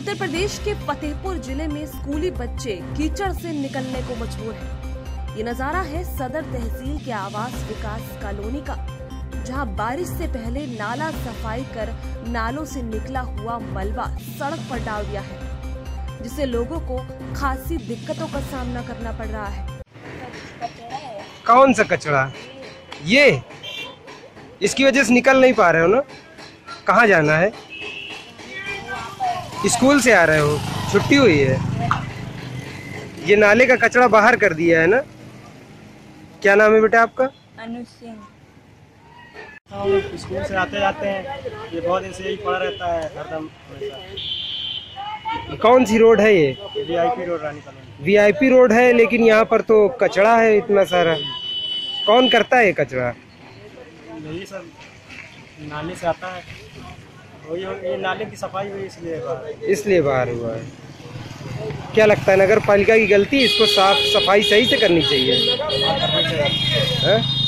उत्तर प्रदेश के फतेहपुर जिले में स्कूली बच्चे कीचड़ से निकलने को मजबूर हैं। ये नजारा है सदर तहसील के आवास विकास कॉलोनी का, जहां बारिश से पहले नाला सफाई कर नालों से निकला हुआ मलबा सड़क पर डाल दिया है, जिससे लोगों को खासी दिक्कतों का सामना करना पड़ रहा है। कौन सा कचरा? ये इसकी वजह से निकल नहीं पा रहे हो ना? कहाँ जाना है? स्कूल से आ रहे हो? छुट्टी हुई है? ये नाले का कचरा बाहर कर दिया है ना? क्या नाम है बेटा आपका? अनु सिंह। हम स्कूल से आते जाते हैं, ये बहुत दिन से यही पड़ा रहता है हरदम। कौन सी रोड है ये? VIP road, Rani colony. VIP road है, लेकिन यहाँ पर तो कचरा है इतना सारा। कौन करता है ये कचरा? यही सब नाले से आता है, वही ये नाले की सफाई हुई इसलिए बाहर हुआ है। क्या लगता है, नगर पालिका की गलती? इसको साफ सफाई सही से करनी चाहिए, करनी चाहिए। है?